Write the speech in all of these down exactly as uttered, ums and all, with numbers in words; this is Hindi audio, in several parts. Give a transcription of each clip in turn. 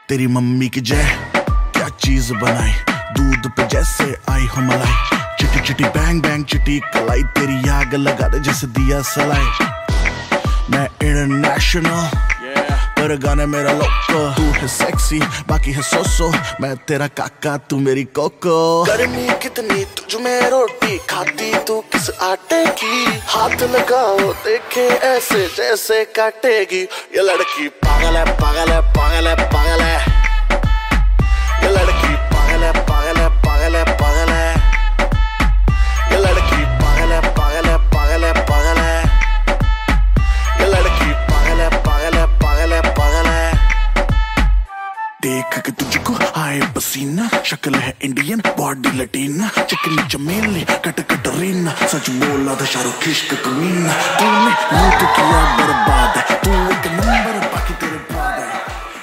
तेरी मम्मी की जय क्या चीज बनाई, दूध पे जैसे आई हो मलाई। चिटी चिटी बैंग बैंग चिटी कलाई, तेरी आग लगा दे जैसे दिया सलाई। मैं इंटरनेशनल पर गाने मेरा लोको, तू है सेक्सी बाकी है सोसो, मैं तेरा काका तू मेरी कोको। गर्मी कितनी तुझ में रोटी खाती तू किस आटे की, हाथ लगाओ देखे ऐसे जैसे काटेगी। ये लड़की पागल है पागल है पागल है पागल है, ये लड़की पागल है पागल है पागल है पागल है, ये लड़की पागल है पागल है पागल है पागल है, ये लड़की पागल है पागल है पागल है पागल है। देख के तुझको आए पसीना, शक्ल है इंडियन बॉडी लटीना, चिकनी चमेली कट कटरीना, सच बोला था शाहरुख इश्क कमीना। तूने यूं तो किया बर्बाद है, तू एक नंबर बाकी तेरे बाद है।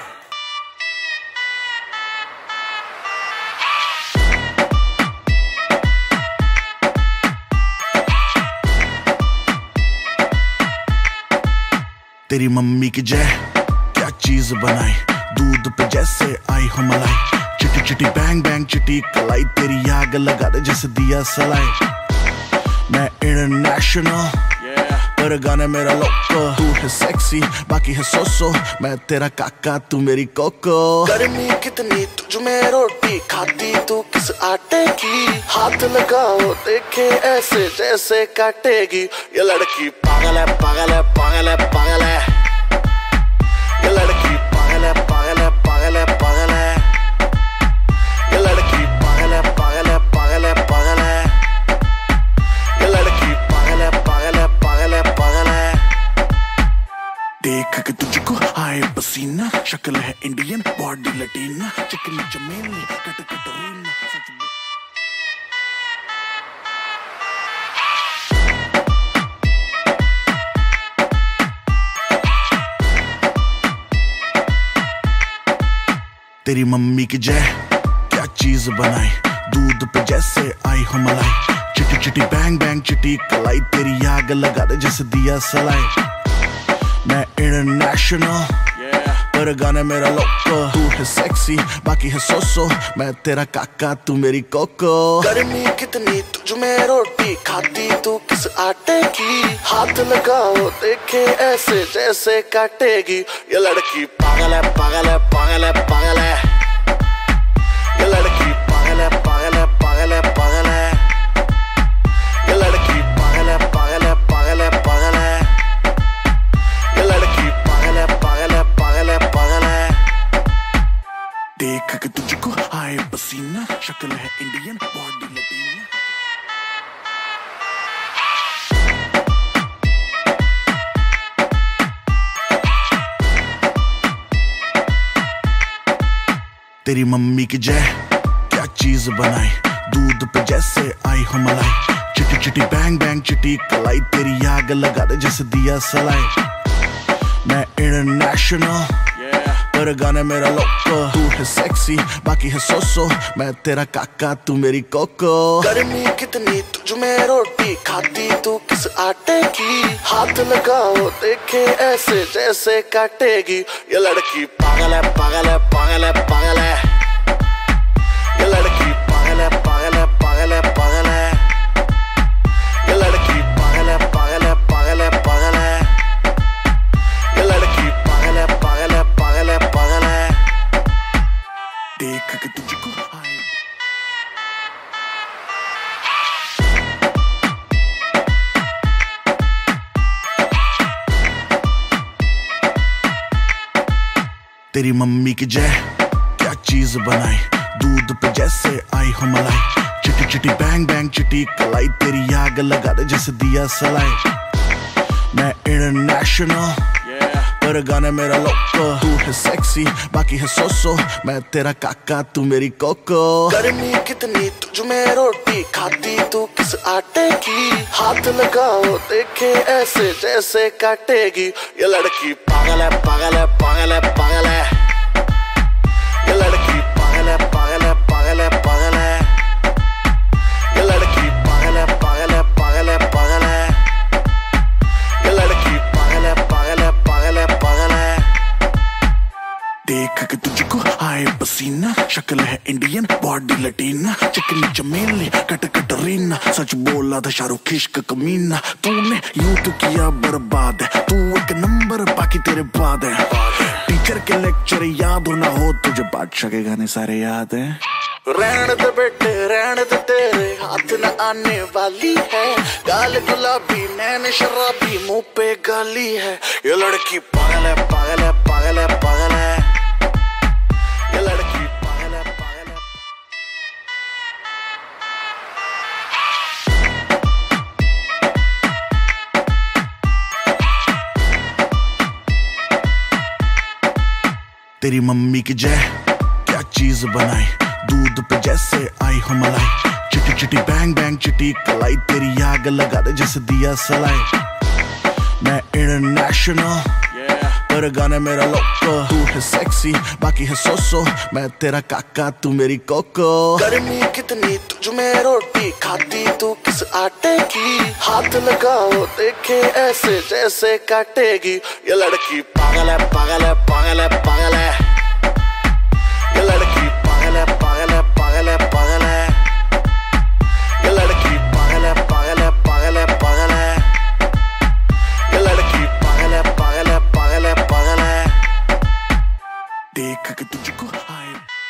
तेरी मम्मी की जय क्या चीज बनाई, दूध पे जैसे आई हो मलाई। चिटी चिटी बैंग बैंग चिटी कलाई, तेरी आग लगा दे जैसे दिया सलाई। मैं इंटरनेशनल पर गाने मेरा लोको, तू है सेक्सी बाकी है सोसो, मैं तेरा काका तू मेरी कोको। गर्मी कितनी तुझ में रोटी खाती तू किस आटे की, हाथ लगाओ देखे ऐसे जैसे काटेगी। ये लड़की पागल है पागल है पागल है पागल है, ये लड़की पागल है पागल है पागल है पागल है, ये लड़की पागल है पागल है पागल है पागल है, ये लड़की पागल है पागल है पागल है पागल है। देख के तुझको आए पसीना, शक्ल है इंडियन बॉडी लटीना, चिकनी चमेली कट कटरीना, सच तेरी मम्मी की जय क्या चीज बनाई, दूध पे जैसे आई हो मलाई। चिटी चिटी बैंग बैंग चिटी कलाई, तेरी आग लगा दे जैसे दिया सलाई। मैं इंटरनेशनल पर गाने मेरा लोको, तू है सेक्सी बाकी है सोसो, मैं तेरा काका तू मेरी कोको। गर्मी कितनी तुझ में रोटी खाती तू किस आटे की, हाथ लगाओ देखे ऐसे जैसे काटेगी। ये लड़की पागल है पागल है पागल है पागल है, ये लड़की पागल है पागल है पागल है पागल है, ये लड़की पागल है पागल है पागल है पागल है, ये लड़की पागल है पागल है पागल है पागल है। देख के तुझको आए पसीना, शक्ल है इंडियन बॉडी लटीना। तेरी मम्मी की जय क्या चीज बनाई, दूध पे जैसे आई हो मलाई। चिटी चिटी बैंग बैंग चिटी कलाई, तेरी आग लगा दे जैसे दिया सलाई। मैं इंटरनेशनल पर गाने मेरा लोको, तू है सेक्सी बाकी है सोसो, मैं तेरा काका तू मेरी कोको। गर्मी कितनी तुझ में रोटी खाती तू किस आटे की, हाथ लगाओ देखे ऐसे जैसे काटेगी। ये लड़की पागल है पागल है पागल है पागल है, ये लड़की पागल है पागल है पागल है पागल है, ये लड़की पागल है पागल है पागल है पागल है, ये लड़की पागल है पागल है पागल है पागल है। देख के तुझको आए तेरी मम्मी की जय क्या चीज बनाई, दूध पे जैसे आई हो मलाई। चिटी चिटी बैंग बैंग चिटी कलाई, तेरी आग लगा दे जैसे दिया सलाई। मैं इंटरनेशनल पर गाने मेरा लोको, तू है सेक्सी बाकी है सोसो, मैं तेरा काका तू मेरी कोको। गर्मी कितनी तुझ में रोटी खाती तू किस आटे की, हाथ लगाओ देखे ऐसे जैसे काटेगी। ये लड़की पागल है पागल है पागल है पागल है, ये लड़की पागल है पागल है पागल है पागल है, ये लड़की पागल है पागल है पागल है पागल है, ये लड़की पागल है पागल है पागल है पागल है। देख के तुझको शक्ल है इंडियन बॉडी लटीना, चिकनी चमेली कट कटरीना, सच बोला था शाहरुख इश्क कमीना, तूने यूं तो किया बर्बाद है, तू एक नंबर बाकी तेरे बाद है, टीचर के लेक्चर याद हो ना हो तुझे बादशाह के गाने सारे याद है। रहने दे बेटे रहने दे तेरे हाथ न आने वाली है, गाल गुलाबी नैन शराबी मुंह पे गाली है, ये लड़की पागल है पागल है पागल है पागल है, ये लड़की पागल है पागल है। तेरी मम्मी की जय क्या चीज बनाई, दूध पे जैसे आई हो मलाई, चिटी चिटी बैंग बैंग चिटी कलाई, तेरी आग लगा दे जैसे दिया सलाई। मैं इंटरनेशनल yeah. पर गाने मेरा लोको, तू है सेक्सी बाकी है सोसो, मैं तेरा काका तू मेरी कोको। गर्मी कितनी तुझ में रोटी खाती तू किस आटे की, हाथ लगाओ देखे ऐसे जैसे काटेगी, ये लड़की पागल है पागल है पागल है पागल है, ये लड़की पागल है पागल है पागल है पागल है, ये लड़की पागल है पागल है पागल है पागल है, ये लड़की पागल है पागल है पागल है पागल है, देख के तुझको आए।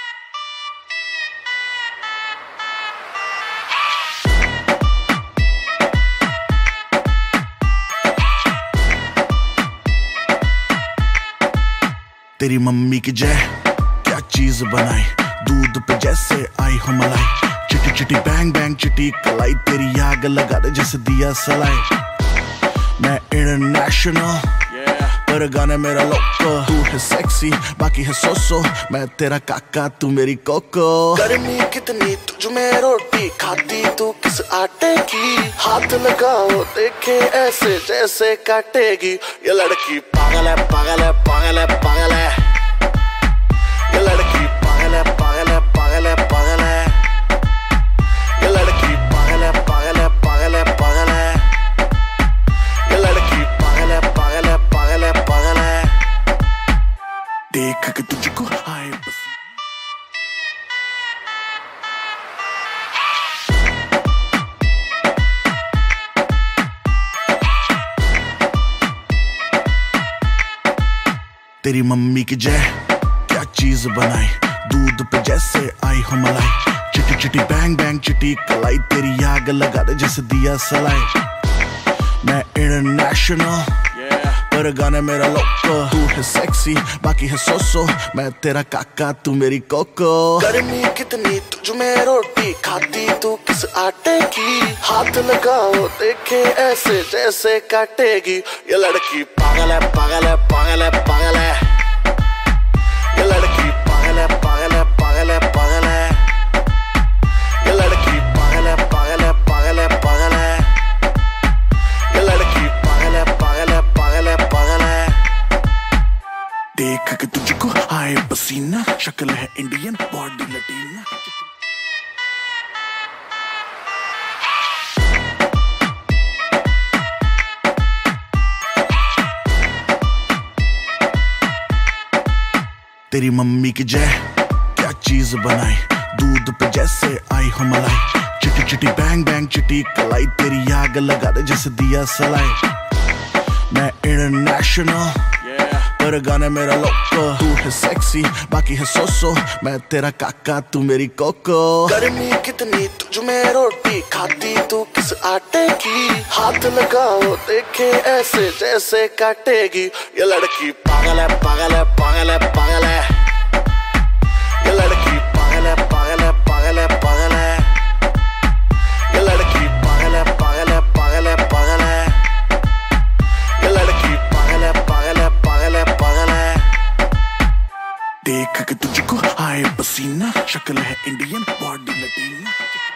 तेरी मम्मी की जय क्या चीज बनाई, दूध पे जैसे आई हो मलाई, चिटी चिटी बैंग बैंग चिटी कलाई, तेरी आग लगा दे जैसे दिया सलाई। मैं इंटरनेशनल yeah. पर गाने मेरा लोको, तू है सेक्सी बाकी है सोसो, मैं तेरा काका तू मेरी कोको। गर्मी कितनी तुझ में रोटी खाती तू किस आटे की, हाथ लगाओ देखे ऐसे जैसे काटेगी, ये लड़की पागल है पागल है पागल है पागल है, ये लड़की पागल है पागल है पागल है पागल है, ये लड़की पागल है पागल है पागल है पागल है, ये लड़की पागल है पागल है पागल है पागल है, देख के तुझको आए बस। तेरी मम्मी की जय क्या चीज बनाई, दूध पे जैसे आई हो मलाई, चिटी चिटी बैंग बैंग चिटी कलाई, तेरी आग लगा दे जैसे दिया सलाई। मैं इंटरनेशनल yeah. पर गाने मेरा लोको, तू है सेक्सी बाकी है सोसो, मैं तेरा काका तू मेरी कोको। गर्मी कितनी तुझ में रोटी खाती तू किस आटे की, हाथ लगाओ देखे ऐसे जैसे काटेगी, ये लड़की पागल है पागल है पागल है पागल है, ये लड़की पागल है पागल है पागल है पागल है, ये लड़की पागल है पागल है पागल है पागल है, ये लड़की पागल है पागल है पागल है पागल है, देख के तुझको आए पसीना, शक्ल है इंडियन बॉडी लटीना। तेरी मम्मी की जय क्या चीज बनाई, दूध पे जैसे आई हो मलाई, चिटी चिटी बैंग बैंग चिटी कलाई, तेरी आग लगा दे जैसे दिया सलाई। मैं इंटरनेशनल yeah. पर गाने मेरा लोको, तू है सेक्सी बाकी है सोसो, मैं तेरा काका तू मेरी कोको। गर्मी कितनी तुझ में रोटी खाती तू किस आटे की, हाथ लगाओ देखे ऐसे जैसे काटेगी, ये लड़की पागल है पागल है पागल है पागल है, ये लड़की पागल है पागल है पागल है पागल है, ये लड़की पागल है पागल है पागल है पागल है, ये लड़की पागल है पागल है पागल है पागल है, देख के तुझको आए पसीना, शक्ल है इंडियन बॉडी लटीना।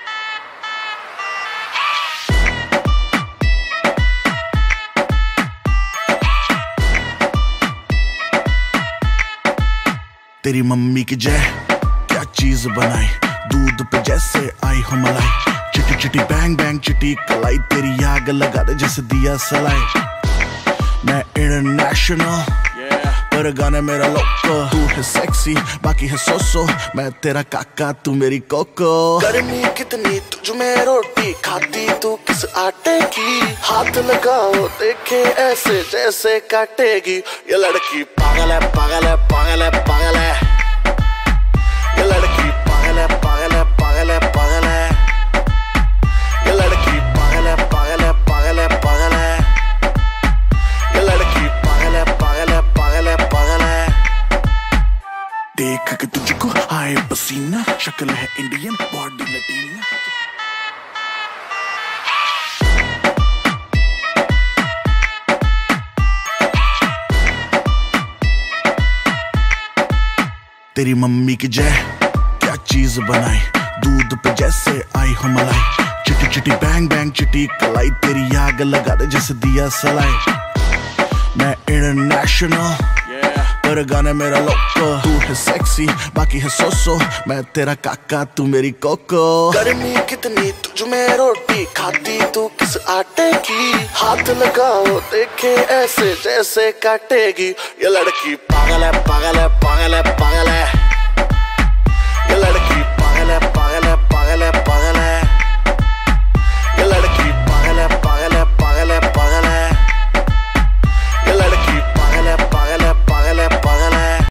तेरी मम्मी की जय क्या चीज बनाई, दूध पे जैसे आई हो मलाई, चिटी चिटी बैंग बैंग चिटी कलाई, तेरी आग लगा दे जैसे दिया सलाई। मैं इंटरनेशनल yeah. पर गाने मेरा लोको। तू है सेक्सी बाकी है सोसो, मैं तेरा काका तू मेरी कोको। गर्मी कितनी तुझ में रोटी खाती तू किस आटे की, हाथ लगाओ देखे ऐसे जैसे काटेगी। ये लड़की पागल है पागल है पागल है पागल है, ये लड़की पागल है पागल है पागल है पागल है, ये लड़की पागल है पागल है पागल है पागल है, ये लड़की पागल है पागल है पागल है पागल है। देख के तुझको आए पसीना, शक्ल है इंडियन बॉडी लटीना। तेरी मम्मी की जय क्या चीज बनाई, दूध पे जैसे आई हो मलाई। चिटी चिटी बैंग बैंग चिटी कलाई, तेरी आग लगा दे जैसे दिया सलाई। मैं इंटरनेशनल yeah. पर गाने मेरा लोको। तू है सेक्सी बाकी है सोसो, मैं तेरा काका तू मेरी कोको। गर्मी कितनी तुझ में रोटी खाती तू किस आटे की, हाथ लगाओ देखे ऐसे जैसे काटेगी। ये लड़की पागल है पागल है पागल है पागल है,